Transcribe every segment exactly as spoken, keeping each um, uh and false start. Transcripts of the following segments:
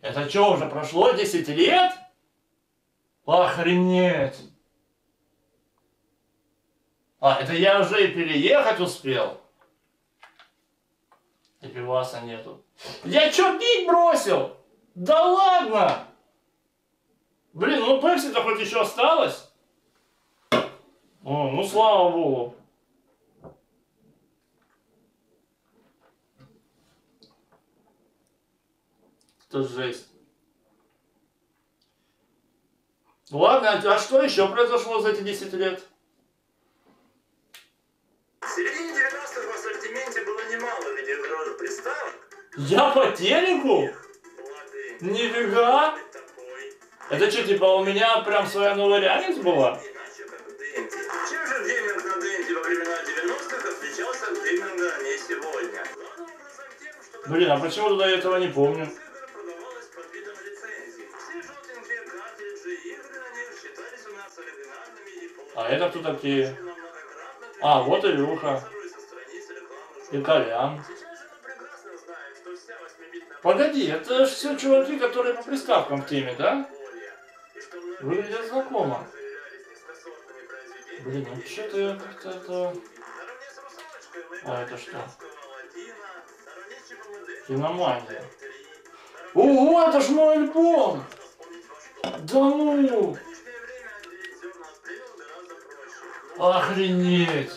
Это что, уже прошло десять лет? Охренеть! А, это я уже и переехать успел. И пиваса нету. Я чё, пить бросил? Да ладно! Блин, ну пепси-то хоть еще осталось? О, ну слава богу. Это жесть. Ладно, а что еще произошло за эти десять лет? В середине девяностых в ассортименте было немало видеоигровых приставок. Я по телеку? Нифига! Это что, типа у меня прям своя новая реальность была? Чем же гейминг на Денди во времена девяностых отличался от гейминга не сегодня? Блин, а почему тогда я этого не помню? А это кто такие? А, вот Илюха. И Колян. Погоди, это же все чуваки, которые по приставкам в теме, да? Выглядят знакомо. Блин, ну что-то я как-то это... А это что? Киномания. Ого, это ж мой альбом! Да ну! Охренеть!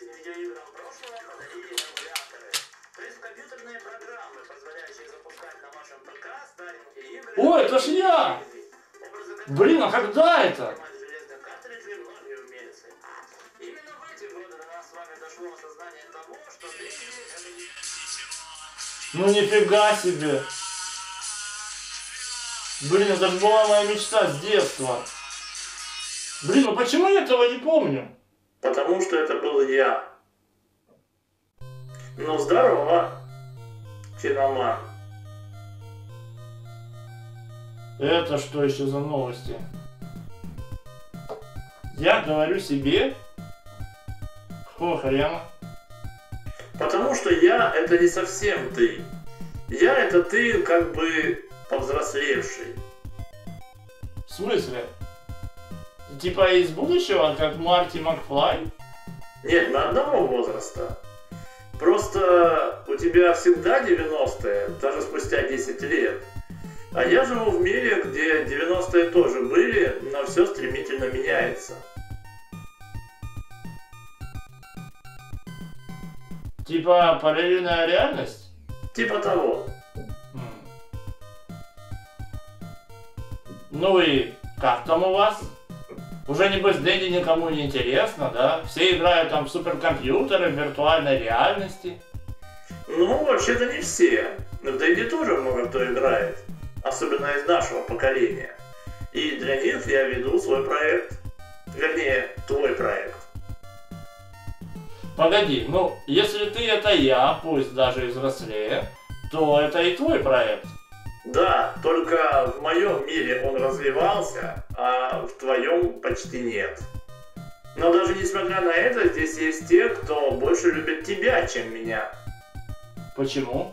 Ой, это ж я! Блин, а когда это? Ну нифига себе! Блин, это же была моя мечта с детства. Блин, ну почему я этого не помню? Потому что это был я. Ну здорово, киноман. Это что еще за новости? Я говорю себе? Какого хрена? Потому что я это не совсем ты. Я это ты как бы повзрослевший. В смысле? Типа из будущего, как Марти Макфлай? Нет, на одного возраста. Просто у тебя всегда девяностые, даже спустя десять лет. А я живу в мире, где девяностые тоже были, но все стремительно меняется. Типа параллельная реальность? Типа того. Ну и как там у вас? Уже небось Денди никому не интересно, да? Все играют там в суперкомпьютеры, в виртуальной реальности. Ну, вообще-то не все. Но в Денди тоже много кто играет. Особенно из нашего поколения. И для них я веду свой проект. Вернее, твой проект. Погоди, ну, если ты это я, пусть даже и взрослее, то это и твой проект. Да, только в моем мире он развивался, а в твоем почти нет. Но даже несмотря на это, здесь есть те, кто больше любит тебя, чем меня. Почему?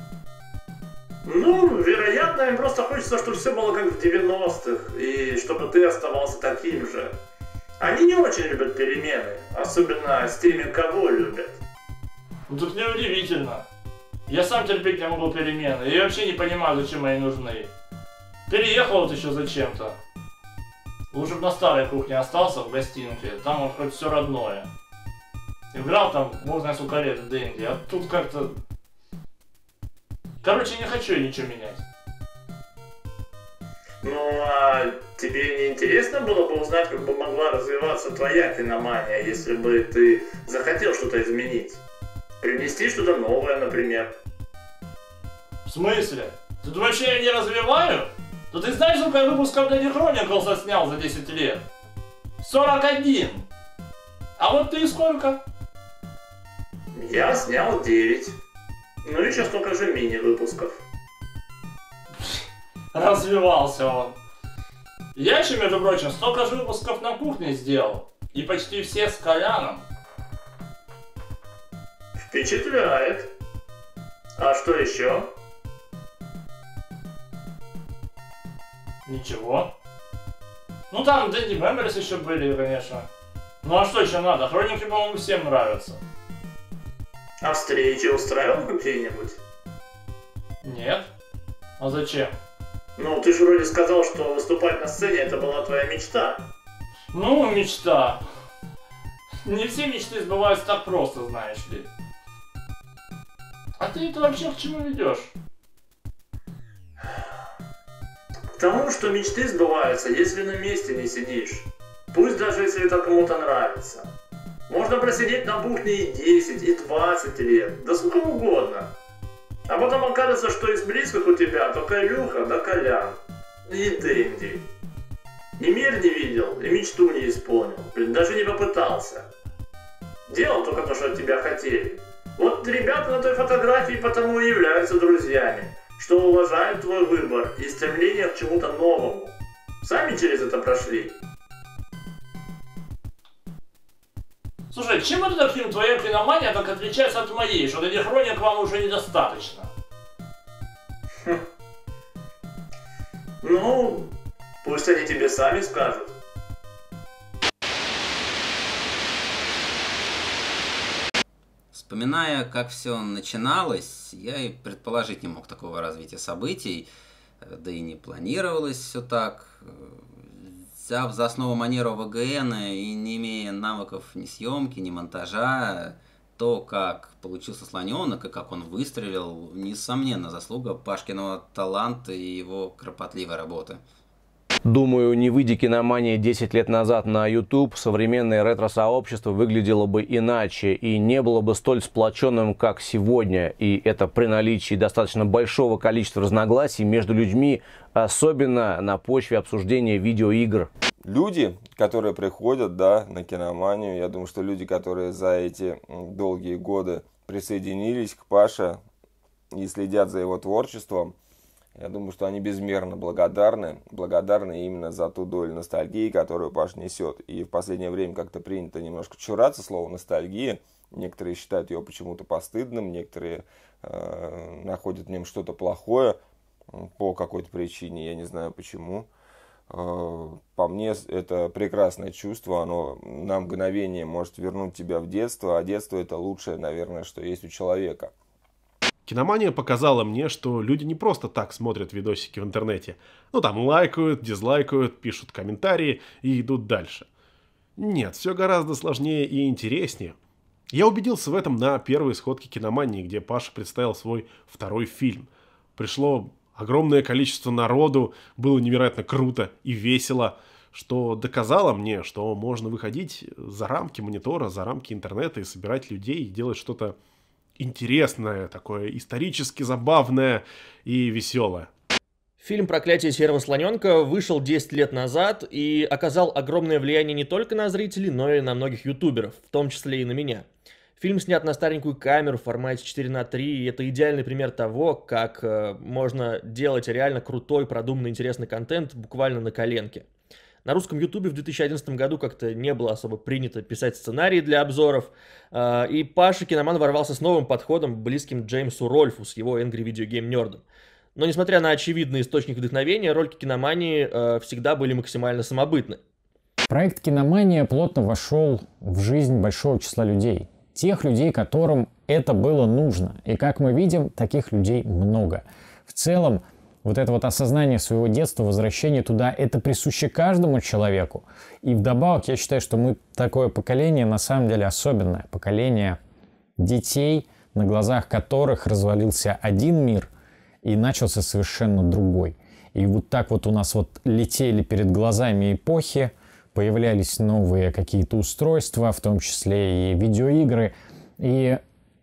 Ну, вероятно, им просто хочется, чтобы все было как в девяностых, и чтобы ты оставался таким же. Они не очень любят перемены, особенно с теми, кого любят. Ну тут неудивительно. Я сам терпеть не могу перемены, и вообще не понимаю, зачем они нужны. Переехал вот еще зачем-то. Лучше бы на старой кухне остался, в гостинке, там вот хоть все родное. Играл там, бог знает сколько лет в Денди, а тут как-то... Короче, не хочу я ничего менять. Ну, а тебе не интересно было бы узнать, как бы могла развиваться твоя киномания, если бы ты захотел что-то изменить? Привнести что-то новое, например. В смысле? Ты думаешь, я не развиваю? Да ты знаешь, сколько я выпусков для Chronicles снял за десять лет? сорок один! А вот ты сколько? Я снял девять. Ну и еще столько же мини-выпусков. Развивался он. Я еще, между прочим, столько же выпусков на кухне сделал. И почти все с Коляном. Впечатляет. А что еще? Ничего. Ну там Dendy Memories еще были, конечно. Ну а что еще надо? Хроники, по-моему, всем нравятся. А встречи устраивал какие-нибудь? Нет. А зачем? Ну, ты же вроде сказал, что выступать на сцене это была твоя мечта. Ну, мечта. Не все мечты сбываются так просто, знаешь ли. А ты это вообще к чему ведешь? К тому, что мечты сбываются, если на месте не сидишь. Пусть даже если это кому-то нравится. Можно просидеть на бухне и десять, и двадцать лет, да сколько угодно. А потом окажется, что из близких у тебя только Илюха да Колян. И Дэнди. И мир не видел, и мечту не исполнил. Блин, даже не попытался. Делал только то, что от тебя хотели. Вот ребята на той фотографии потому и являются друзьями, что уважают твой выбор и стремление к чему-то новому. Сами через это прошли. Слушай, чем это таким твоя киномания так отличается от моей, что этих хроник вам уже недостаточно? Хм. Ну, пусть они тебе сами скажут. Вспоминая, как все начиналось, я и предположить не мог такого развития событий, да и не планировалось все так. Взяв за основу манеру ВГН и не имея навыков ни съемки, ни монтажа, то, как получился слоненок и как он выстрелил, несомненно, заслуга Пашкиного таланта и его кропотливой работы. Думаю, не выйдя киномания десять лет назад на YouTube, современное ретро-сообщество выглядело бы иначе и не было бы столь сплоченным, как сегодня. И это при наличии достаточно большого количества разногласий между людьми, особенно на почве обсуждения видеоигр. Люди, которые приходят, да, на киноманию, я думаю, что люди, которые за эти долгие годы присоединились к Паше и следят за его творчеством, я думаю, что они безмерно благодарны, благодарны именно за ту долю ностальгии, которую Паш несет. И в последнее время как-то принято немножко чураться слова ностальгия. Некоторые считают ее почему-то постыдным, некоторые э, находят в нем что-то плохое по какой-то причине, я не знаю почему. Э, по мне, это прекрасное чувство, оно на мгновение может вернуть тебя в детство, а детство это лучшее, наверное, что есть у человека. Киномания показала мне, что люди не просто так смотрят видосики в интернете. Ну там лайкают, дизлайкают, пишут комментарии и идут дальше. Нет, все гораздо сложнее и интереснее. Я убедился в этом на первой сходке киномании, где Паша представил свой второй фильм. Пришло огромное количество народу, было невероятно круто и весело, что доказало мне, что можно выходить за рамки монитора, за рамки интернета и собирать людей и делать что-то интересное, такое исторически забавное и веселое. Фильм «Проклятие серого слоненка» вышел десять лет назад и оказал огромное влияние не только на зрителей, но и на многих ютуберов, в том числе и на меня. Фильм снят на старенькую камеру в формате четыре на три, и это идеальный пример того, как э, можно делать реально крутой, продуманный, интересный контент буквально на коленке. На русском ютубе в две тысячи одиннадцатом году как-то не было особо принято писать сценарии для обзоров, э, и Паша Киноман ворвался с новым подходом, близким Джеймсу Рольфу с его Angry Video Game Nerd'ом. Но несмотря на очевидный источник вдохновения, ролики Киномании э, всегда были максимально самобытны. Проект «Киномания» плотно вошел в жизнь большого числа людей. Тех людей, которым это было нужно. И как мы видим, таких людей много. В целом, вот это вот осознание своего детства, возвращение туда, это присуще каждому человеку. И вдобавок, я считаю, что мы такое поколение, на самом деле, особенное. Поколение детей, на глазах которых развалился один мир и начался совершенно другой. И вот так вот у нас вот летели перед глазами эпохи, появлялись новые какие-то устройства, в том числе и видеоигры. И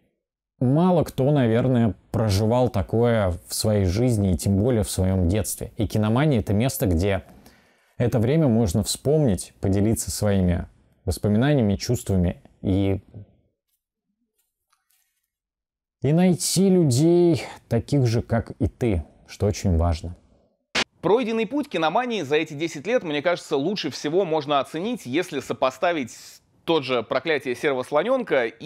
мало кто, наверное, проживал такое в своей жизни, и тем более в своем детстве. И киномания — это место, где это время можно вспомнить, поделиться своими воспоминаниями, чувствами и, и найти людей таких же, как и ты, что очень важно. Пройденный путь киномании за эти десять лет, мне кажется, лучше всего можно оценить, если сопоставить тот же «Проклятие серого слоненка» и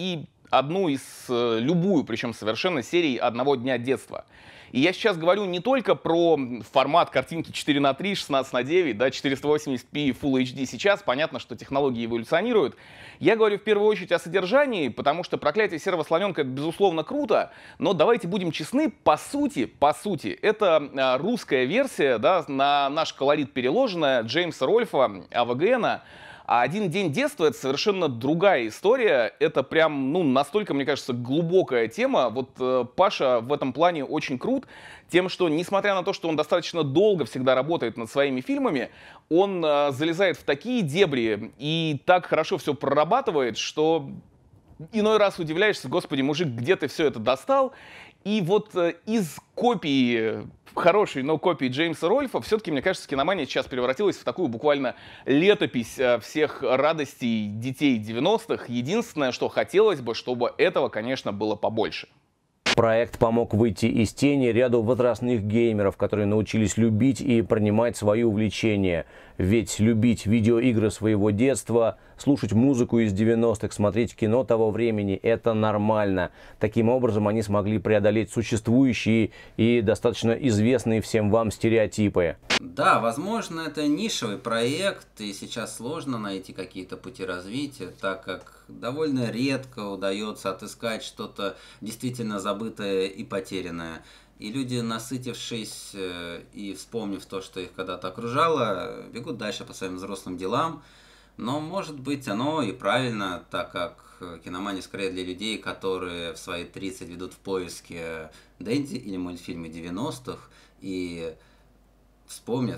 одну из, э, любую, причем совершенно, серий «Одного дня детства». И я сейчас говорю не только про формат картинки четыре на три, шестнадцать на девять, да, четыреста восемьдесят пи Full эйч ди сейчас. Понятно, что технологии эволюционируют. Я говорю в первую очередь о содержании, потому что «Проклятие серого слоненка» — это, безусловно, круто, но давайте будем честны, по сути, по сути, это русская версия, да, на наш колорит переложенная Джеймса Рольфа, АВГНа. А «Один день детства» — это совершенно другая история. Это прям, ну, настолько, мне кажется, глубокая тема. Вот э, Паша в этом плане очень крут тем, что, несмотря на то, что он достаточно долго всегда работает над своими фильмами, он э, залезает в такие дебри и так хорошо все прорабатывает, что иной раз удивляешься: господи, мужик, где ты все это достал? И вот э, из копии, хорошей, но копии Джеймса Рольфа, все-таки, мне кажется, киномания сейчас превратилась в такую буквально летопись э, всех радостей детей девяностых. Единственное, что хотелось бы, чтобы этого, конечно, было побольше. Проект помог выйти из тени ряду возрастных геймеров, которые научились любить и принимать свои увлечения. Ведь любить видеоигры своего детства, слушать музыку из девяностых, смотреть кино того времени – это нормально. Таким образом, они смогли преодолеть существующие и достаточно известные всем вам стереотипы. Да, возможно, это нишевый проект, и сейчас сложно найти какие-то пути развития, так как довольно редко удается отыскать что-то действительно забытое и потерянное. И люди, насытившись э, и вспомнив то, что их когда-то окружало, бегут дальше по своим взрослым делам. Но, может быть, оно и правильно, так как киномания скорее для людей, которые в свои тридцать ведут в поиске Дэнди или мультфильмы девяностых и вспомнят,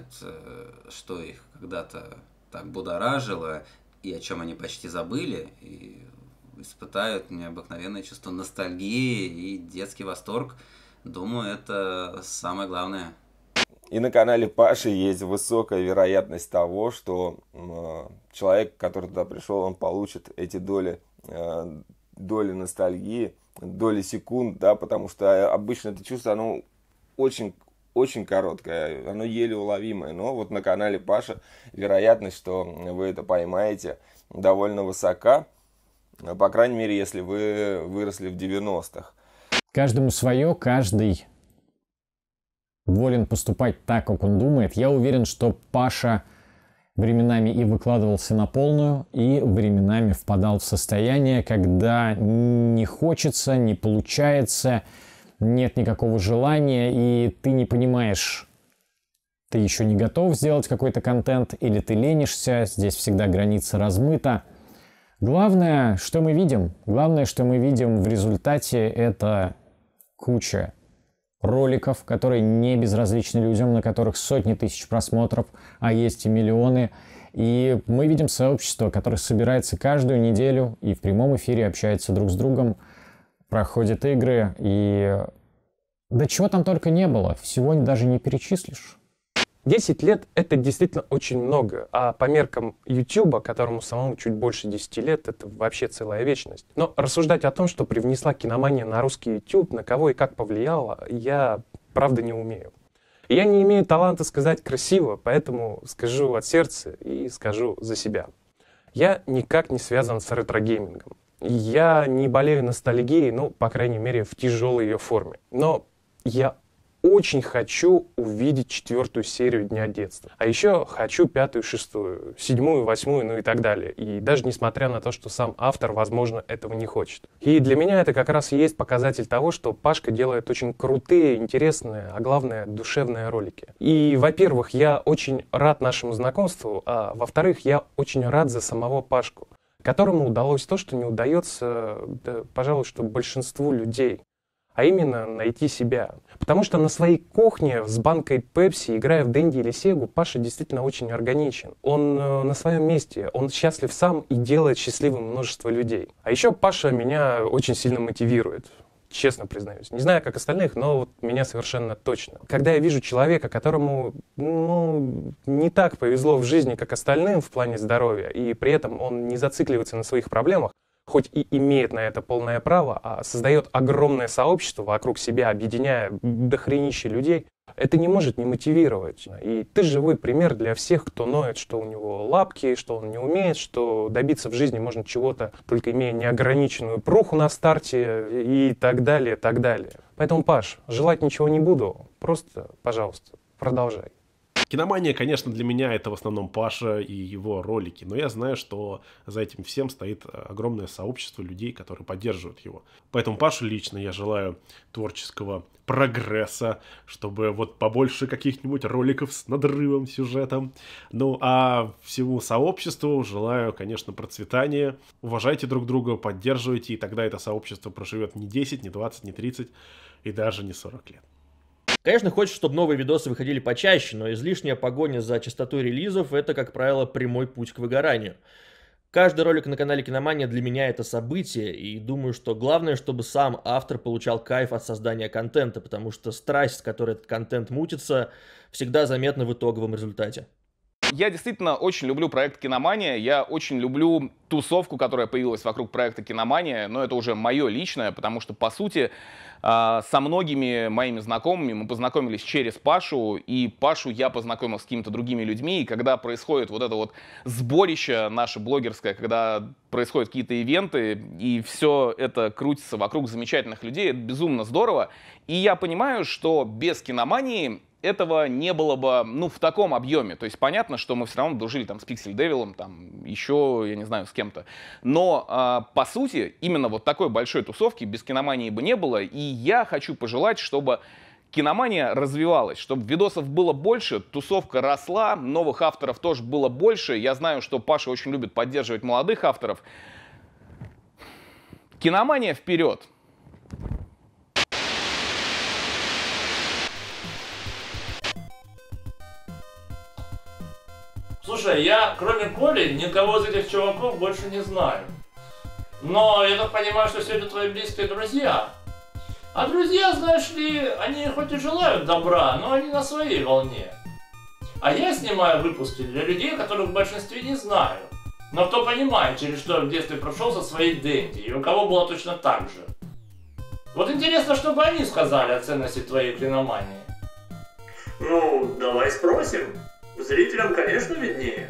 что их когда-то так будоражило и о чем они почти забыли, и испытают необыкновенное чувство ностальгии и детский восторг. Думаю, это самое главное. И на канале Паши есть высокая вероятность того, что э, человек, который туда пришел, он получит эти доли, э, доли ностальгии, доли секунд, да, потому что обычно это чувство, оно очень, очень короткое, оно еле уловимое. Но вот на канале Паша вероятность, что вы это поймаете, довольно высока, по крайней мере, если вы выросли в девяностых. Каждому свое, каждый волен поступать так, как он думает. Я уверен, что Паша временами и выкладывался на полную, и временами впадал в состояние, когда не хочется, не получается, нет никакого желания, и ты не понимаешь, ты еще не готов сделать какой-то контент, или ты ленишься, здесь всегда граница размыта. Главное, что мы видим, главное, что мы видим в результате, это куча роликов, которые не безразличны людям, на которых сотни тысяч просмотров, а есть и миллионы. И мы видим сообщество, которое собирается каждую неделю и в прямом эфире общается друг с другом, проходит игры, и да чего там только не было, всего даже не перечислишь. десять лет — это действительно очень много, а по меркам Ютуба, которому самому чуть больше десяти лет, это вообще целая вечность. Но рассуждать о том, что привнесла киномания на русский YouTube, на кого и как повлияла, я правда не умею. И я не имею таланта сказать красиво, поэтому скажу от сердца и скажу за себя. Я никак не связан с ретро-геймингом. Я не болею ностальгией, ну, по крайней мере, в тяжелой ее форме. Но я очень хочу увидеть четвертую серию Дня детства. А еще хочу пятую, шестую, седьмую, восьмую, ну и так далее. И даже несмотря на то, что сам автор, возможно, этого не хочет. И для меня это как раз и есть показатель того, что Пашка делает очень крутые, интересные, а главное, душевные ролики. И, во-первых, я очень рад нашему знакомству, а во-вторых, я очень рад за самого Пашку, которому удалось то, что не удается, да, пожалуй, что большинству людей. А именно найти себя. Потому что на своей кухне с банкой Пепси, играя в Дэнди или Сегу, Паша действительно очень органичен. Он э, на своем месте, он счастлив сам и делает счастливым множество людей. А еще Паша меня очень сильно мотивирует. Честно признаюсь. Не знаю, как остальных, но вот меня совершенно точно. Когда я вижу человека, которому ну, не так повезло в жизни, как остальным в плане здоровья, и при этом он не зацикливается на своих проблемах, хоть и имеет на это полное право, а создает огромное сообщество вокруг себя, объединяя дохренище людей, это не может не мотивировать. И ты живой пример для всех, кто ноет, что у него лапки, что он не умеет, что добиться в жизни можно чего-то, только имея неограниченную пруху на старте и так далее, так далее. Поэтому, Паш, желать ничего не буду, просто, пожалуйста, продолжай. Киномания, конечно, для меня это в основном Паша и его ролики, но я знаю, что за этим всем стоит огромное сообщество людей, которые поддерживают его. Поэтому Пашу лично я желаю творческого прогресса, чтобы вот побольше каких-нибудь роликов с надрывом, сюжетом. Ну, а всему сообществу желаю, конечно, процветания. Уважайте друг друга, поддерживайте, и тогда это сообщество проживет не десять, не двадцать, не тридцать и даже не сорок лет. Конечно, хочется, чтобы новые видосы выходили почаще, но излишняя погоня за частотой релизов — это, как правило, прямой путь к выгоранию. Каждый ролик на канале Киномания для меня это событие, и думаю, что главное, чтобы сам автор получал кайф от создания контента, потому что страсть, с которой этот контент мутится, всегда заметна в итоговом результате. Я действительно очень люблю проект «Киномания», я очень люблю тусовку, которая появилась вокруг проекта «Киномания», но это уже мое личное, потому что, по сути, со многими моими знакомыми мы познакомились через Пашу, и Пашу я познакомил с какими-то другими людьми, и когда происходит вот это вот сборище наше блогерское, когда происходят какие-то ивенты, и все это крутится вокруг замечательных людей, это безумно здорово, и я понимаю, что без «Киномании» этого не было бы, ну, в таком объеме. То есть понятно, что мы все равно дружили там с Pixel Devil, там еще, я не знаю, с кем-то. Но, э, по сути, именно вот такой большой тусовки без «Киномании» бы не было. И я хочу пожелать, чтобы «Киномания» развивалась, чтобы видосов было больше, тусовка росла, новых авторов тоже было больше. Я знаю, что Паша очень любит поддерживать молодых авторов. «Киномания» вперед! Слушай, я, кроме Коли, никого из этих чуваков больше не знаю. Но я так понимаю, что все это твои близкие друзья. А друзья, знаешь ли, они хоть и желают добра, но они на своей волне. А я снимаю выпуски для людей, которых в большинстве не знаю. Но кто понимает, через что я в детстве прошел со своей Дэнди, и у кого было точно так же. Вот интересно, чтобы они сказали о ценности твоей «Киномании». Ну, давай спросим. Зрителям, конечно, виднее.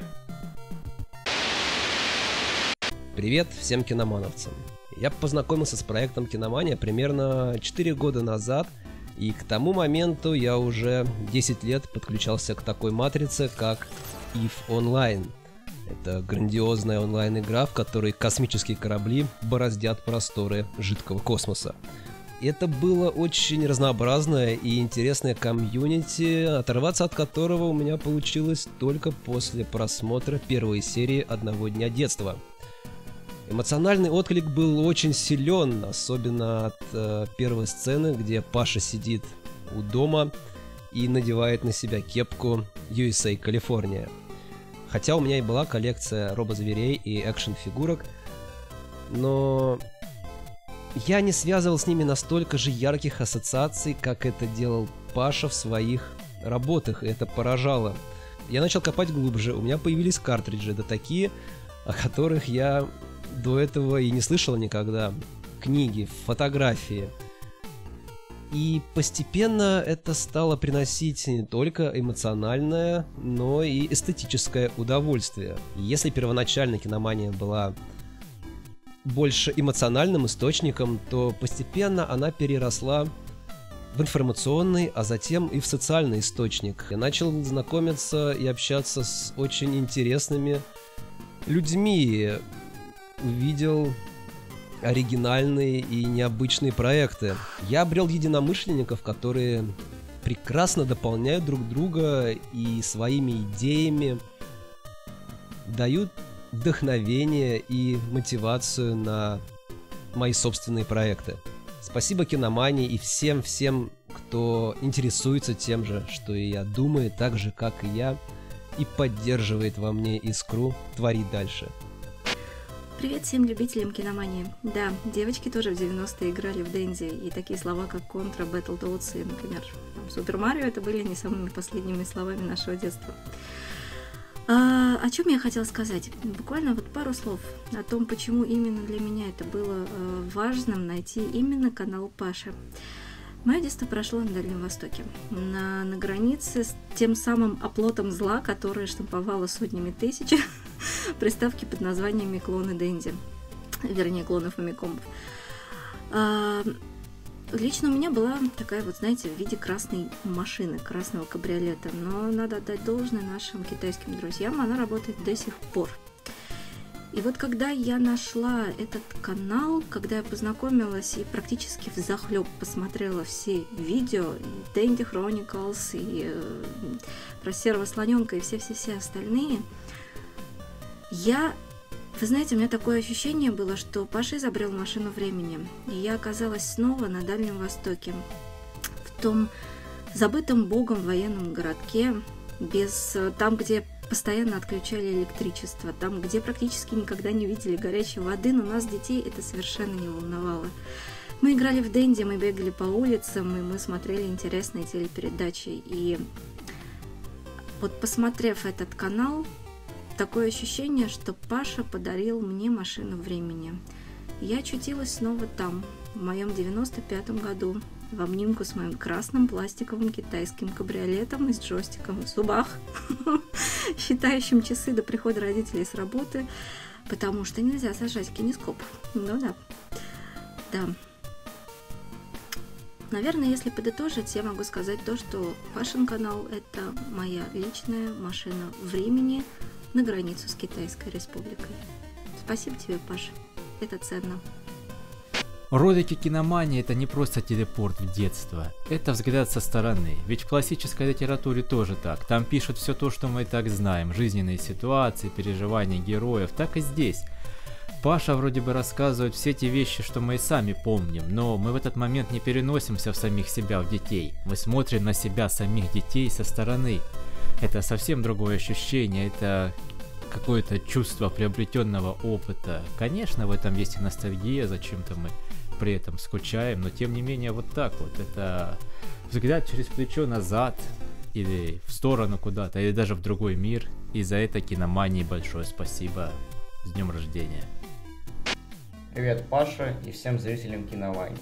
Привет всем киномановцам. Я познакомился с проектом «Киномания» примерно четыре года назад, и к тому моменту я уже десять лет подключался к такой матрице, как ив Online. Это грандиозная онлайн-игра, в которой космические корабли бороздят просторы жидкого космоса. Это было очень разнообразное и интересное комьюнити, оторваться от которого у меня получилось только после просмотра первой серии «Одного дня детства». Эмоциональный отклик был очень силен, особенно от э, первой сцены, где Паша сидит у дома и надевает на себя кепку ю эс эй Калифорния. Хотя у меня и была коллекция робозверей и экшн-фигурок, но я не связывал с ними настолько же ярких ассоциаций, как это делал Паша в своих работах, и это поражало. Я начал копать глубже, у меня появились картриджи, да такие, о которых я до этого и не слышал никогда. Книги, фотографии. И постепенно это стало приносить не только эмоциональное, но и эстетическое удовольствие. Если первоначально «Киномания» была больше эмоциональным источником, то постепенно она переросла в информационный, а затем и в социальный источник. Я начал знакомиться и общаться с очень интересными людьми, увидел оригинальные и необычные проекты. Я обрел единомышленников, которые прекрасно дополняют друг друга и своими идеями дают вдохновение и мотивацию на мои собственные проекты. Спасибо «Киномании» и всем-всем, кто интересуется тем же, что и я, думает так же, как и я, и поддерживает во мне искру творить дальше. Привет всем любителям «Киномании». Да, девочки тоже в девяностые играли в Дэнди, и такие слова, как «Контра», «Battletoads» и, например, «Супер Марио» — это были не самыми последними словами нашего детства. А, о чем я хотела сказать? Буквально вот пару слов о том, почему именно для меня это было э, важным найти именно канал Паши. Мое детство прошло на Дальнем Востоке, на, на границе с тем самым оплотом зла, которое штамповало сотнями тысяч приставки под названиями клоны Дэнди, вернее, клоны Фамикомов. А, лично у меня была такая вот, знаете, в виде красной машины, красного кабриолета, но надо отдать должное нашим китайским друзьям, она работает до сих пор. И вот когда я нашла этот канал, когда я познакомилась и практически взахлеб посмотрела все видео, и Dandy Chronicles, и э, про серого слоненка, и все-все-все остальные, я, вы знаете, у меня такое ощущение было, что Паша изобрел машину времени, и я оказалась снова на Дальнем Востоке, в том забытом богом военном городке, без, там, где постоянно отключали электричество, там, где практически никогда не видели горячей воды, но нас, детей, это совершенно не волновало. Мы играли в Дэнди, мы бегали по улицам, и мы смотрели интересные телепередачи. И вот посмотрев этот канал, такое ощущение, что Паша подарил мне машину времени. Я очутилась снова там, в моем девяносто пятом году, в обнимку с моим красным пластиковым китайским кабриолетом и с джойстиком в зубах, считающим часы до прихода родителей с работы, потому что нельзя сажать кинескоп. Ну да. Да. Наверное, если подытожить, я могу сказать то, что Пашин канал – это моя личная машина времени на границу с Китайской Республикой. Спасибо тебе, Паша. Это ценно. Ролики киномании — это не просто телепорт в детство, это взгляд со стороны, ведь в классической литературе тоже так, там пишут все то, что мы и так знаем, жизненные ситуации, переживания героев, так и здесь. Паша вроде бы рассказывает все те вещи, что мы и сами помним, но мы в этот момент не переносимся в самих себя, в детей, мы смотрим на себя, самих детей, со стороны. Это совсем другое ощущение, это какое-то чувство приобретенного опыта. Конечно, в этом есть и ностальгия, зачем-то мы при этом скучаем, но тем не менее вот так вот. Это взгляд через плечо назад или в сторону куда-то, или даже в другой мир. И за это киномании большое спасибо. С днем рождения. Привет, Паша, и всем зрителям киномании.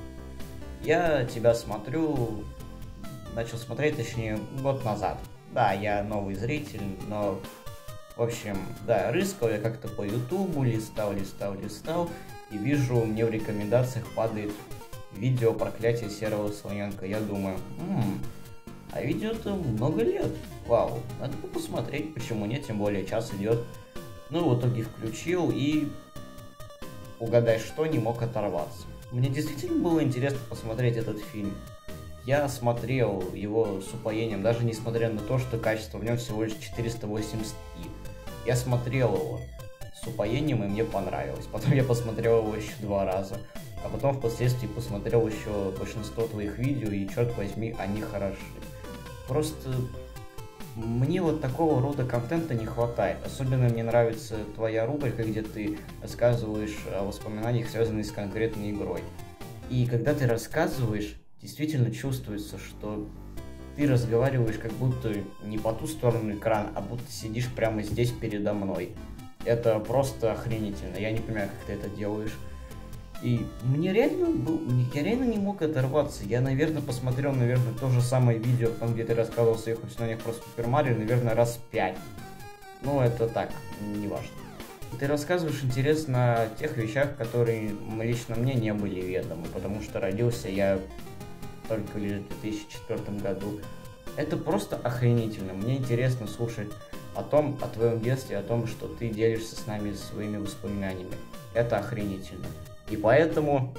Я тебя смотрю, начал смотреть, точнее, год назад. Да, я новый зритель, но... В общем, да, рыскал я как-то по ютубу, листал, листал, листал, и вижу, мне в рекомендациях падает видео «Проклятие серого слоненка». Я думаю, ммм, а видео-то много лет, вау, надо бы посмотреть, почему нет, тем более час идет. Ну, в итоге включил и, угадай что, не мог оторваться. Мне действительно было интересно посмотреть этот фильм. Я смотрел его с упоением, даже несмотря на то, что качество в нем всего лишь четыреста восемьдесят и. Я смотрел его с упоением, и мне понравилось. Потом я посмотрел его еще два раза. А потом впоследствии посмотрел еще большинство твоих видео, и, черт возьми, они хороши. Просто мне вот такого рода контента не хватает. Особенно мне нравится твоя рубрика, где ты рассказываешь о воспоминаниях, связанных с конкретной игрой. И когда ты рассказываешь, действительно чувствуется, что ты разговариваешь как будто не по ту сторону экрана, а будто сидишь прямо здесь передо мной. Это просто охренительно. Я не понимаю, как ты это делаешь. И мне реально был... я реально не мог оторваться. Я, наверное, посмотрел, наверное, то же самое видео, там, где ты рассказывал о своих воспоминаниях про Супер Марио, наверное, раз пять. Ну, это так, не важно. Ты рассказываешь интересно о тех вещах, которые лично мне не были ведомы, потому что родился я только лишь в две тысячи четвёртом году. Это просто охренительно. Мне интересно слушать о том, о твоем детстве, о том, что ты делишься с нами своими воспоминаниями. Это охренительно. И поэтому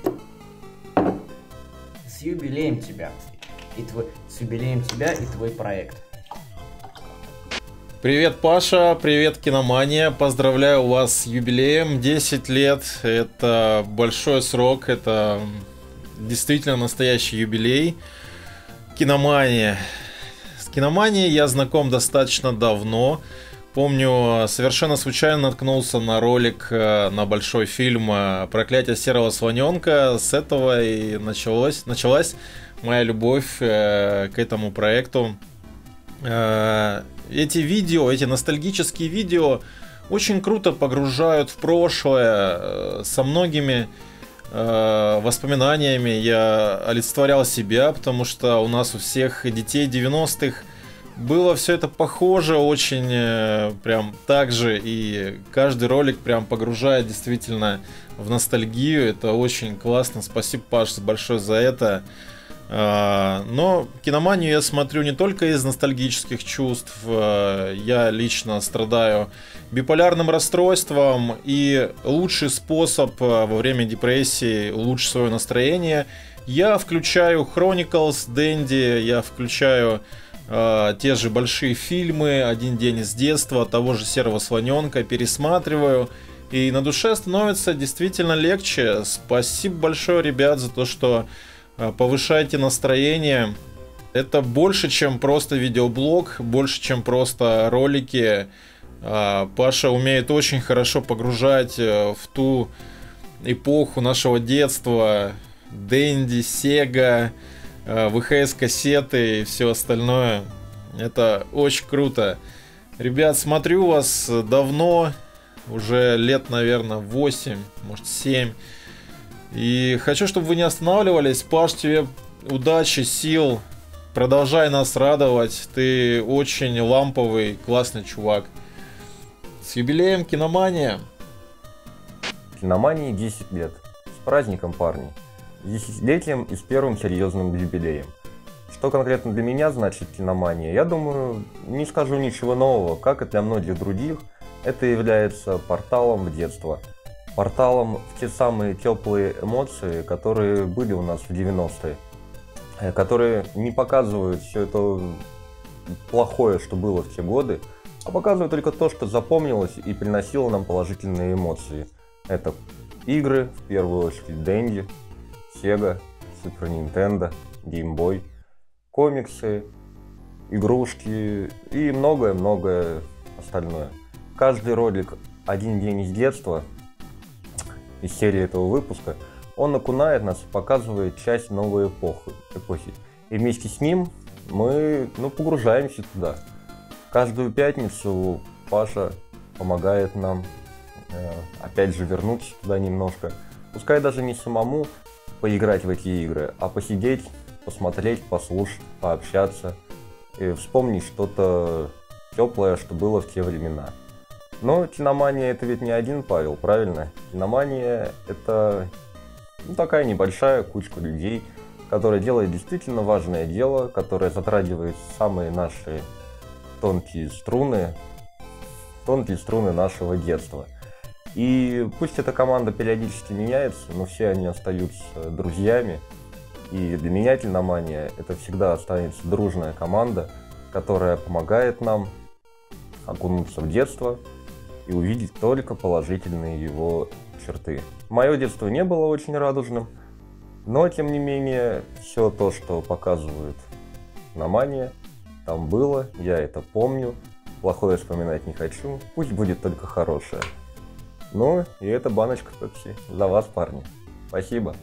с юбилеем тебя. И твой... С юбилеем тебя и твой проект. Привет, Паша, привет, Киномания. Поздравляю вас с юбилеем. десять лет. Это большой срок, это действительно настоящий юбилей. Киномания. С Киноманией я знаком достаточно давно. Помню, совершенно случайно наткнулся на ролик, на большой фильм «Проклятие серого слоненка». С этого и началось, началась моя любовь к этому проекту. Эти видео, эти ностальгические видео очень круто погружают в прошлое. Со многими э, воспоминаниями, я олицетворял себя, потому что у нас у всех детей девяностых было все это похоже очень э, прям так же, и каждый ролик прям погружает действительно в ностальгию. Это очень классно. Спасибо, Паш, большое за это. А, но киноманию я смотрю не только из ностальгических чувств. Я лично страдаю биполярным расстройством, и лучший способ во время депрессии улучшить свое настроение — я включаю Chronicles, Дэнди, я включаю Uh, те же большие фильмы, «Один день из детства», того же «Серого слоненка», пересматриваю, и на душе становится действительно легче. Спасибо большое, ребят, за то, что uh, повышаете настроение. Это больше, чем просто видеоблог, больше, чем просто ролики. Uh, Паша умеет очень хорошо погружать uh, в ту эпоху нашего детства. Дэнди, Сега, ви эйч эс-кассеты и все остальное. Это очень круто. Ребят, смотрю вас давно, уже лет, наверное, восемь, может семь. И хочу, чтобы вы не останавливались. Паш, тебе удачи, сил. Продолжай нас радовать. Ты очень ламповый, классный чувак. С юбилеем Киномания. Киномании десять лет. С праздником, парни. С десятилетием и с первым серьезным юбилеем. Что конкретно для меня значит киномания? Я думаю, не скажу ничего нового. Как и для многих других, это является порталом в детство. Порталом в те самые теплые эмоции, которые были у нас в девяностые. Которые не показывают все это плохое, что было в те годы, а показывают только то, что запомнилось и приносило нам положительные эмоции. Это игры, в первую очередь Дэнди, Sega, Super Nintendo, Game Boy, комиксы, игрушки и многое-многое остальное. Каждый ролик «Один день из детства» из серии этого выпуска, он окунает нас и показывает часть новой эпохи. эпохи. И вместе с ним мы ну, погружаемся туда. Каждую пятницу Паша помогает нам э, опять же вернуться туда немножко. Пускай даже не самому поиграть в эти игры, а посидеть, посмотреть, послушать, пообщаться и вспомнить что-то теплое, что было в те времена. Но киномания — это ведь не один Павел, правильно? Киномания — это ну, такая небольшая кучка людей, которая делает действительно важное дело, которая затрагивает самые наши тонкие струны, тонкие струны нашего детства. И пусть эта команда периодически меняется, но все они остаются друзьями. И для меня киномания — это всегда останется дружная команда, которая помогает нам окунуться в детство и увидеть только положительные его черты. Мое детство не было очень радужным, но тем не менее все то, что показывают киномания, там было, я это помню, плохое вспоминать не хочу, пусть будет только хорошее. Ну, и эта баночка Пепси за вас, парни. Спасибо.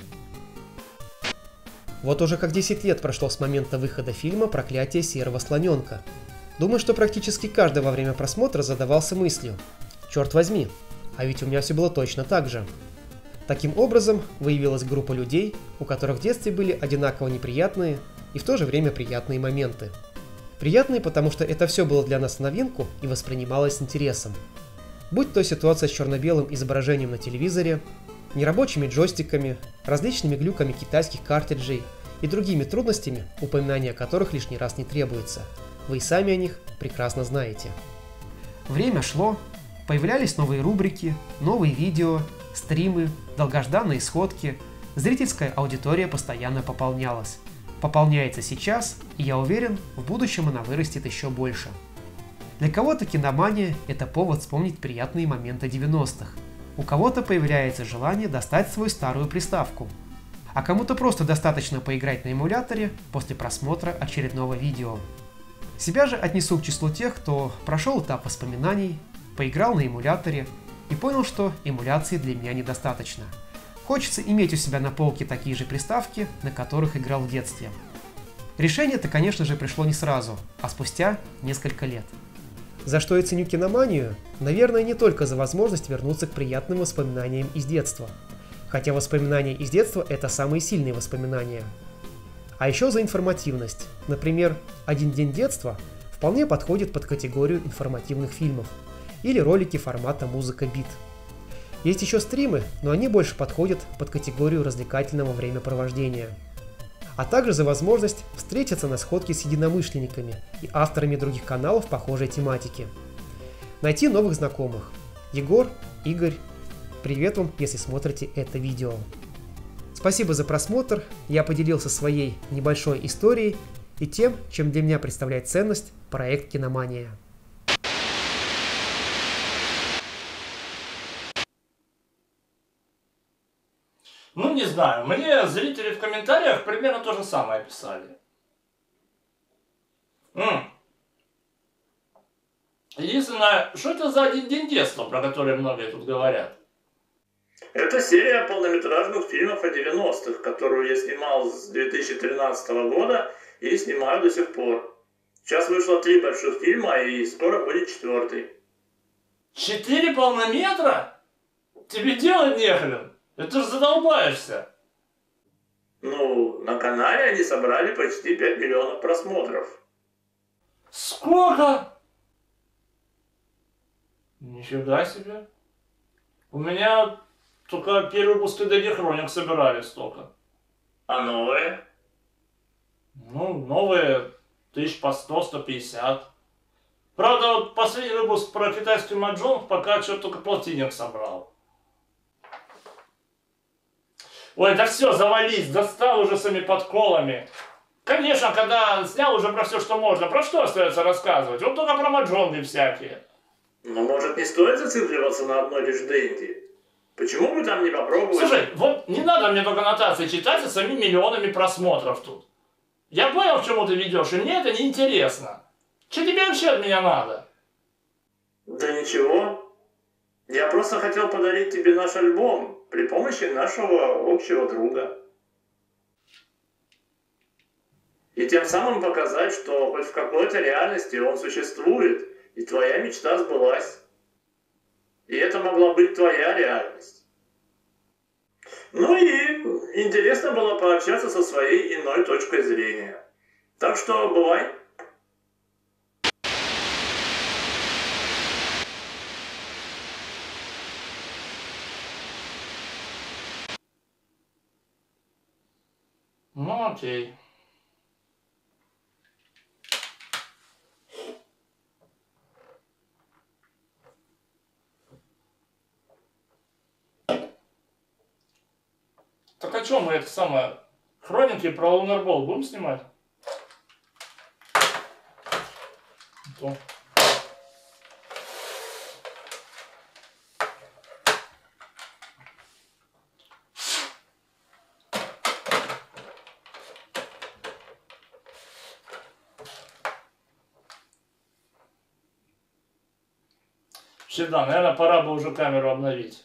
Вот уже как десять лет прошло с момента выхода фильма «Проклятие серого слоненка». Думаю, что практически каждый во время просмотра задавался мыслью: черт возьми, а ведь у меня все было точно так же. Таким образом, выявилась группа людей, у которых в детстве были одинаково неприятные и в то же время приятные моменты. Приятные, потому что это все было для нас в новинку и воспринималось с интересом. Будь то ситуация с черно-белым изображением на телевизоре, нерабочими джойстиками, различными глюками китайских картриджей и другими трудностями, упоминания о которых лишний раз не требуется. Вы и сами о них прекрасно знаете. Время шло, появлялись новые рубрики, новые видео, стримы, долгожданные сходки, зрительская аудитория постоянно пополнялась. Пополняется сейчас, и я уверен, в будущем она вырастет еще больше. Для кого-то киномания – это повод вспомнить приятные моменты девяностых. У кого-то появляется желание достать свою старую приставку. А кому-то просто достаточно поиграть на эмуляторе после просмотра очередного видео. Себя же отнесу к числу тех, кто прошел этап воспоминаний, поиграл на эмуляторе и понял, что эмуляции для меня недостаточно. Хочется иметь у себя на полке такие же приставки, на которых играл в детстве. Решение это, конечно же, пришло не сразу, а спустя несколько лет. За что я ценю киноманию? Наверное, не только за возможность вернуться к приятным воспоминаниям из детства. Хотя воспоминания из детства – это самые сильные воспоминания. А еще за информативность. Например, «Один день детства» вполне подходит под категорию информативных фильмов. Или ролики формата музыка-бит. Есть еще стримы, но они больше подходят под категорию развлекательного времяпровождения. А также за возможность встретиться на сходке с единомышленниками и авторами других каналов похожей тематики. Найти новых знакомых. Егор, Игорь, привет вам, если смотрите это видео. Спасибо за просмотр, я поделился своей небольшой историей и тем, чем для меня представляет ценность проект «Киномания». Ну, не знаю, мне зрители в комментариях примерно то же самое писали. М. Единственное, что это за «Один день детства», про который многие тут говорят? Это серия полнометражных фильмов о девяностых, которую я снимал с две тысячи тринадцатого года и снимаю до сих пор. Сейчас вышло три больших фильма и скоро будет четвертый. Четыре полнометра? Тебе делать нехрен. Это же задолбаешься. Ну, на канале они собрали почти пять миллионов просмотров. Сколько? Нифига себе. У меня только первый выпуск ди ди Хроник собирали столько. А новые? Ну, новые тысяч по сто, сто пятьдесят. Правда, вот последний выпуск про китайский маджонг пока что только полтинник собрал. Ой, да все, завались, достал уже своими подколами. Конечно, когда снял уже про все, что можно, про что остается рассказывать? Вот только про маджонги всякие. Но может не стоит зацикливаться на одной лишь Дэнди? Почему бы там не попробовать? Слушай, вот не надо мне только нотации читать со своими миллионами просмотров тут. Я понял, к чему ты ведешь, и мне это не интересно. Что тебе вообще от меня надо? Да ничего. Я просто хотел подарить тебе наш альбом при помощи нашего общего друга. И тем самым показать, что хоть в какой-то реальности он существует, и твоя мечта сбылась. И это могла быть твоя реальность. Ну и интересно было пообщаться со своей иной точкой зрения. Так что бывай. Ну окей. Так а что мы это самое, хроники про Лунарбол будем снимать? То. Вообще, да, наверное, пора бы уже камеру обновить.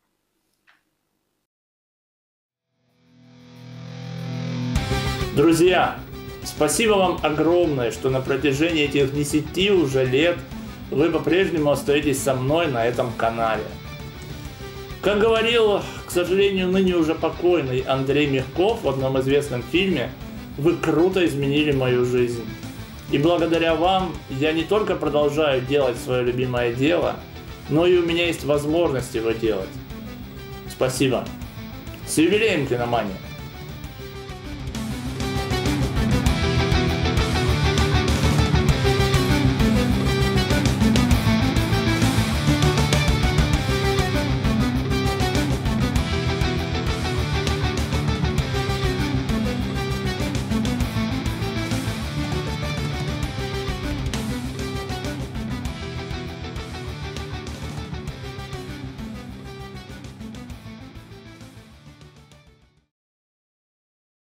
Друзья, спасибо вам огромное, что на протяжении этих десяти уже лет вы по-прежнему остаетесь со мной на этом канале. Как говорил, к сожалению, ныне уже покойный Андрей Мягков в одном известном фильме, вы круто изменили мою жизнь. И благодаря вам я не только продолжаю делать свое любимое дело, но и у меня есть возможность его делать. Спасибо. С юбилеем, Киномания!